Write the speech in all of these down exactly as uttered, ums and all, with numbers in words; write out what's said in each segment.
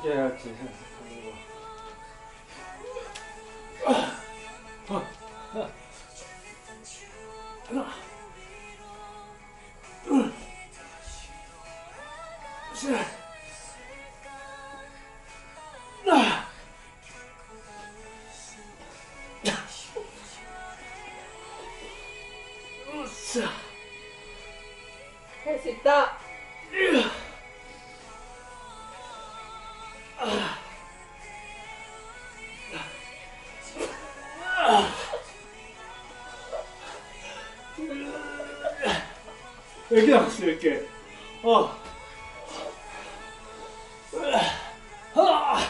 이렇게 해야지. 하나, 둘, 셋, 나. 으쌰. 할 수 있다. 이렇게 나왔어, 이렇게. 어. 하나,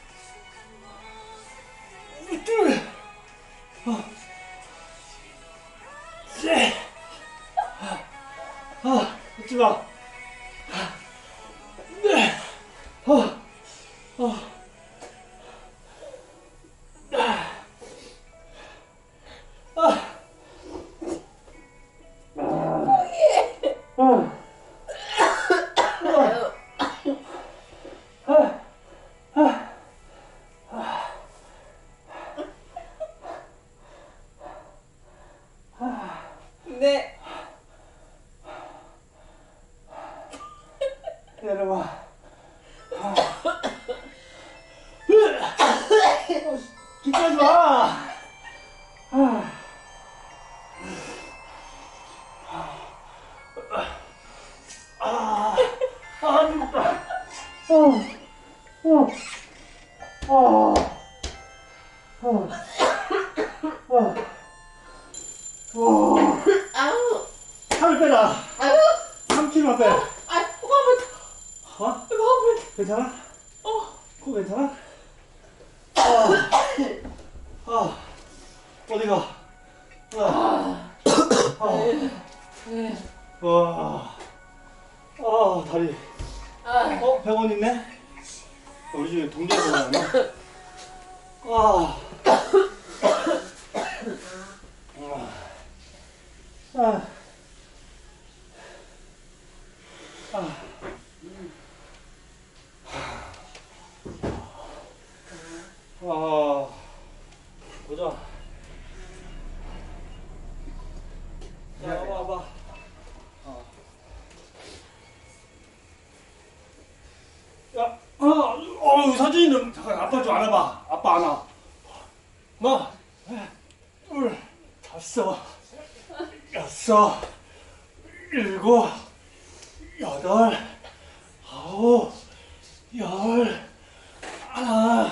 둘, 어. 셋. 아, 웃지 마. 네. 어. 어. 네. 내려와. 기까지 와. 아, 아, 힘들다. 어, 어, 어, 어, 어, 어. 아우. 살을 빼라. 아유. 삼 킬로그램 빼. 아, 코가 아프다. 어? 이거 아프다. 괜찮아? 어. 코 괜찮아? 아, 아, 어디가? 아, 아, 네. 와, 아, 다리. 아. 어, 병원 있네? 우리 집에 동대병원 있나? 아, 아, 아, 아. 아, 보자. 자, 와봐, 와봐. 어. 야, 어, 어, 서진이는 잠깐 아빠 좀 안아봐. 아빠 안아. 뭐, 둘, 다섯, 여섯, 일곱, 여덟, 아홉, 열, 하나,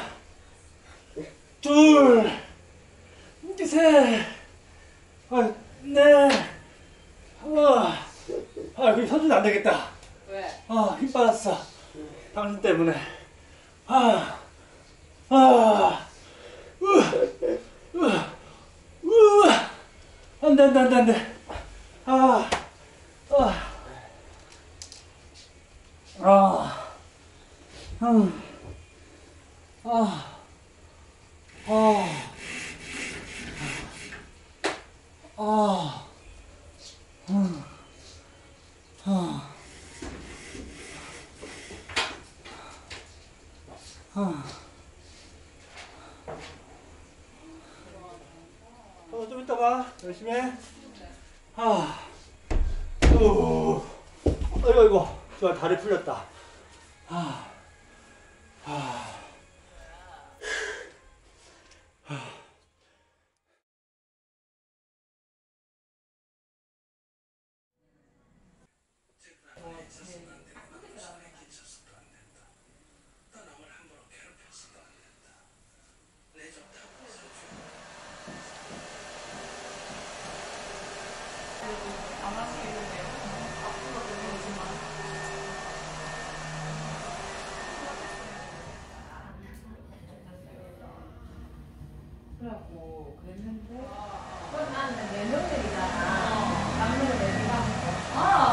둘, 셋, 아, 넷, 아, 아, 여기 서준 안 되겠다. 왜? 아, 힘 빠졌어. 당신 때문에. 아, 아, 으, 으, 으, 안 돼, 안 돼, 안 돼, 안 돼. 아, 아, 아, 음, 아, 아, 아, 음, 아, 아. 어, 좀 이따 봐. 열심히 해. 아, 오, 아이고, 아이고. 좋아, 다리 풀렸다. 아, 아. 그래갖고 그랬는데 그건 나는 내 명색이잖아. 남녀를 내리라는 거. 아.